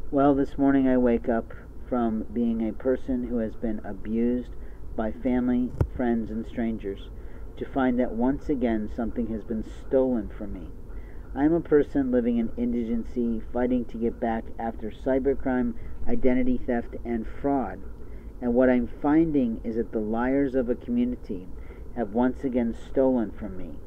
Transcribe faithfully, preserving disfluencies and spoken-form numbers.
Well, this morning I wake up from being a person who has been abused by family, friends, and strangers to find that once again something has been stolen from me. I am a person living in indigency, fighting to get back after cybercrime, identity theft, and fraud. And what I'm finding is that the liars of a community have once again stolen from me.